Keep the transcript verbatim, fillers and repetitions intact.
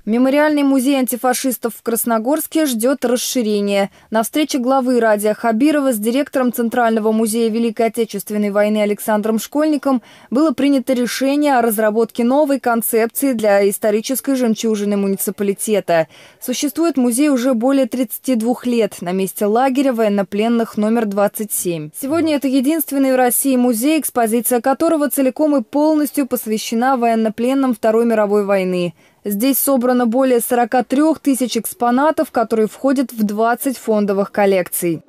Мемориальный музей антифашистов в Красногорске ждет расширения. На встрече главы Радия Хабирова с директором Центрального музея Великой Отечественной войны Александром Школьником было принято решение о разработке новой концепции для исторической жемчужины муниципалитета. Существует музей уже более тридцати двух лет на месте лагеря военнопленных номер двадцать семь. Сегодня это единственный в России музей, экспозиция которого целиком и полностью посвящена военнопленным Второй мировой войны. Здесь собрано более сорока трёх тысяч экспонатов, которые входят в двадцать фондовых коллекций.